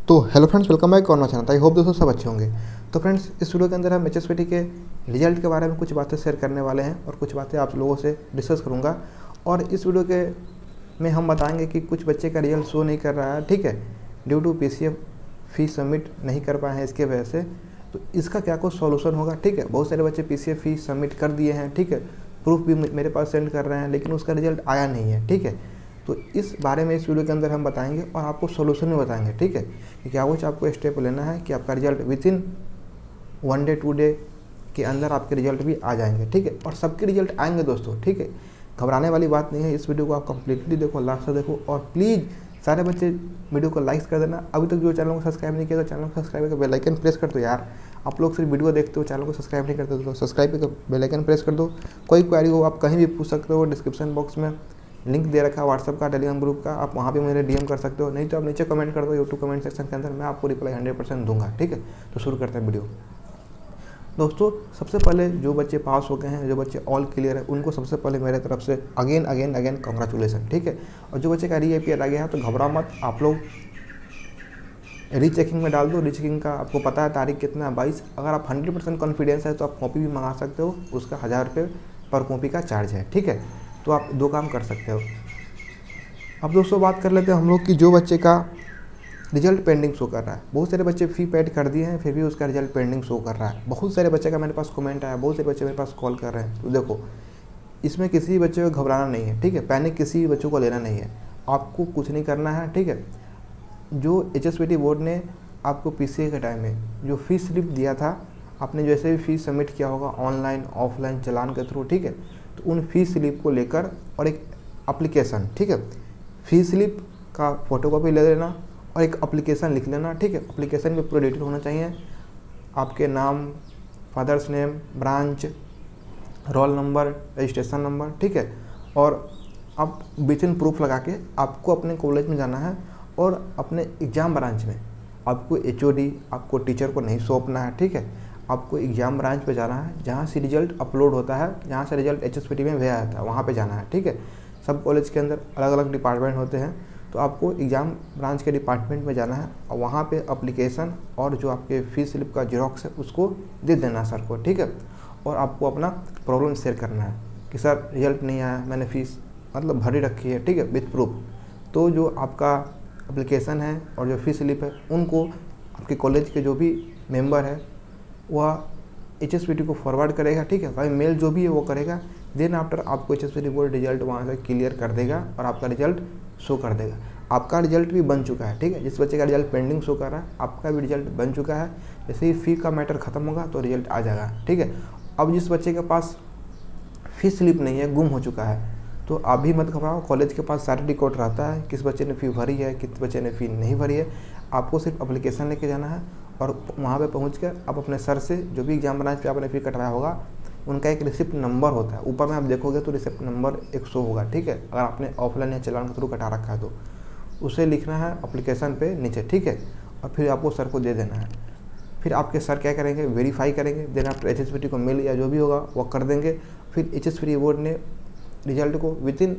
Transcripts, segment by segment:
तो hello friends, welcome back on my channel. I hope दोस्तों सब अच्छे होंगे। तो फ्रेंड्स, इस वीडियो के अंदर हम HSPT के रिजल्ट के बारे में कुछ बातें शेयर करने वाले हैं और कुछ बातें आप लोगों से डिस्कस करूंगा। और इस वीडियो के में हम बताएंगे कि कुछ बच्चे का रिजल्ट शो नहीं कर रहा है, ठीक है, due to PCF fees submit नहीं कर पाए हैं इसके वजह से। तो इसका क्या कुछ सॉल्यूशन होगा, ठीक है। बहुत सारे बच्चे PCF फीस सबमिट कर दिए हैं, ठीक है, प्रूफ भी मेरे पास सेंड कर रहे हैं, लेकिन उसका रिजल्ट आया नहीं है, ठीक है। तो इस बारे में इस वीडियो के अंदर हम बताएंगे और आपको सोल्यूशन भी बताएंगे, ठीक है, कि क्या कुछ आपको स्टेप लेना है कि आपका रिजल्ट विथिन 1 डे 2 डे के अंदर आपके रिजल्ट भी आ जाएंगे, ठीक है। और सबके रिजल्ट आएंगे दोस्तों, ठीक है, घबराने वाली बात नहीं है। इस वीडियो को आप कंप्लीटली देखो, लास्ट तक देखो, और प्लीज़ सारे बच्चे वीडियो को लाइक कर देना। अभी तक जो चैनल को सब्सक्राइब नहीं किया तो चैनल को सब्सक्राइब करके बेल आइकन प्रेस कर दो। यार आप लोग सिर्फ वीडियो देखते हो, चैनल को सब्सक्राइब नहीं करते, तो सब्सक्राइब करके बेल आइकन प्रेस कर दो। कोई क्वेरी हो आप कहीं भी पूछ सकते हो, डिस्क्रिप्शन बॉक्स में लिंक दे रखा है व्हाट्सअप का, टेलीग्राम ग्रुप का, आप वहाँ भी मुझे DM कर सकते हो। नहीं तो आप नीचे कमेंट कर दो यूट्यूब कमेंट सेक्शन के अंदर, मैं आपको रिप्लाई 100% दूंगा, ठीक है। तो शुरू करते हैं वीडियो। दोस्तों, सबसे पहले जो बच्चे पास हो गए हैं, जो बच्चे ऑल क्लियर है, उनको सबसे पहले मेरे तरफ से अगेन कांग्रेचुलेसन, ठीक है। और जो बच्चे का री-APR आ गया है तो घबरा मत, आप लोग रीचेकिंग में डाल दो। रीचेकिंग का आपको पता है तारीख कितना है, 22। अगर आप 100% कॉन्फिडेंस है तो आप कॉपी भी मंगा सकते हो, उसका 1000 रुपये पर कॉपी का चार्ज है, ठीक है। तो आप दो काम कर सकते हो। अब दोस्तों बात कर लेते हैं हम लोग कि जो बच्चे का रिजल्ट पेंडिंग शो कर रहा है। बहुत सारे बच्चे फ़ी पेड कर दिए हैं, फिर भी उसका रिजल्ट पेंडिंग शो कर रहा है। बहुत सारे बच्चे का मेरे पास कमेंट आया, बहुत सारे बच्चे मेरे पास कॉल कर रहे हैं। तो देखो, इसमें किसी भी बच्चे को घबराना नहीं है, ठीक है, पैनिक किसी भी बच्चों को लेना नहीं है। आपको कुछ नहीं करना है, ठीक है। जो HSPT बोर्ड ने आपको PCA के टाइम में जो फीस स्लिप दिया था, आपने जैसे भी फीस सबमिट किया होगा ऑनलाइन ऑफलाइन चालान के थ्रू, ठीक है, तो उन फीस स्लिप को लेकर और एक एप्लीकेशन, ठीक है, फीस स्लिप का फोटोकॉपी ले लेना और एक एप्लीकेशन लिख लेना, ठीक है। एप्लीकेशन में पूरा डिटेल होना चाहिए, आपके नाम, father's name, branch, roll number, registration number, ठीक है। और आप विथिन प्रूफ लगा के आपको अपने कॉलेज में जाना है और अपने एग्ज़ाम ब्रांच में आपको HOD, आपको टीचर को नहीं सौंपना है, ठीक है। आपको एग्ज़ाम ब्रांच पे जाना है, जहाँ से रिजल्ट अपलोड होता है, जहाँ से रिजल्ट HSPT में भेजा जाता है, वहाँ पे जाना है, ठीक है। सब कॉलेज के अंदर अलग अलग डिपार्टमेंट होते हैं, तो आपको एग्ज़ाम ब्रांच के डिपार्टमेंट में जाना है और वहाँ पे एप्लीकेशन और जो आपके फीस स्लिप का जेरोक्स है उसको दे देना सर को, ठीक है। और आपको अपना प्रॉब्लम शेयर करना है कि सर रिजल्ट नहीं आया, मैंने फ़ीस मतलब भरी रखी है, ठीक है, विथ प्रूफ। तो जो आपका एप्लीकेशन है और जो फीस स्लिप है, उनको आपके कॉलेज के जो भी मेंबर है वह HSPT को फॉरवर्ड करेगा, ठीक है, भाई मेल जो भी है वो करेगा। देन आफ्टर आपको HSPT बोर्ड रिजल्ट वहाँ से क्लियर कर देगा और आपका रिजल्ट शो कर देगा। आपका रिजल्ट भी बन चुका है, ठीक है। जिस बच्चे का रिजल्ट पेंडिंग शो कर रहा है, आपका भी रिजल्ट बन चुका है। जैसे ही फ़ी का मैटर ख़त्म होगा तो रिजल्ट आ जाएगा, ठीक है। अब जिस बच्चे के पास फीस स्लिप नहीं है, गुम हो चुका है, तो आप भी मत घबराओ। कॉलेज के पास सारे रिकॉर्ड रहता है, किस बच्चे ने फ़ी भरी है, किस बच्चे ने फ़ी नहीं भरी है। आपको सिर्फ एप्लीकेशन लेके जाना है और वहाँ पे पहुँचकर आप अपने सर से, जो भी एग्जाम ब्रांच पे आपने फ़ी कटवाया होगा, उनका एक रिसिप्ट नंबर होता है, ऊपर में आप देखोगे तो रिसिप्ट नंबर 100 होगा, ठीक है। अगर आपने ऑफलाइन या चालान के थ्रू कटा रखा है तो उसे लिखना है एप्लीकेशन पे नीचे, ठीक है, और फिर आपको सर को दे देना है। फिर आपके सर क्या करेंगे, वेरीफाई करेंगे। देन आफ्टर HSPT को मेल या जो भी होगा वो कर देंगे। फिर HSPT बोर्ड ने रिजल्ट को विथिन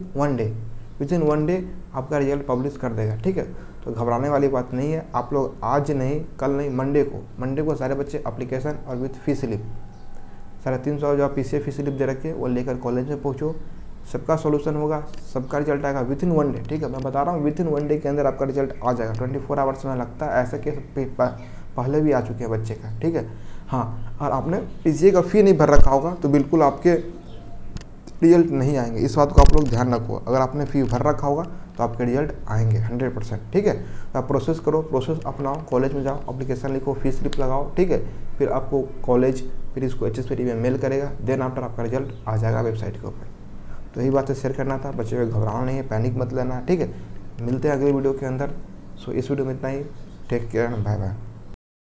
1 डे आपका रिजल्ट पब्लिश कर देगा, ठीक है। तो घबराने वाली बात नहीं है। आप लोग आज नहीं, कल नहीं, मंडे को सारे बच्चे एप्लीकेशन और विथ फीस स्लिप 350 जो आप PCA फीस स्लिप दे रखे वो लेकर कॉलेज में पहुँचो। सबका सोल्यूशन होगा, सबका रिजल्ट आएगा विथिन 1 डे, ठीक है। मैं बता रहा हूँ विथिन 1 डे के अंदर आपका रिजल्ट आ जाएगा। 24 आवर्स में लगता है, ऐसे केस पहले भी आ चुके हैं बच्चे का, ठीक है। हाँ, और आपने PCA का फ़ी नहीं भर रखा होगा तो बिल्कुल आपके रिजल्ट नहीं आएंगे। इस बात को आप लोग ध्यान रखो। अगर आपने फ़ी भर रखा होगा तो आपके रिजल्ट आएंगे 100%, ठीक है। तो आप प्रोसेस करो, प्रोसेस अपनाओ, कॉलेज में जाओ, एप्लीकेशन लिखो, फीस स्लिप लगाओ, ठीक है। फिर आपको कॉलेज फिर इसको HSPT में मेल करेगा। देन आफ्टर आपका रिजल्ट आ जाएगा वेबसाइट के ऊपर। तो यही बातें शेयर करना था। बच्चे को घबराना नहीं है, पैनिक मत लेना, ठीक है। मिलते हैं अगले वीडियो के अंदर। सो इस वीडियो में इतना ही। Take care, bye bye.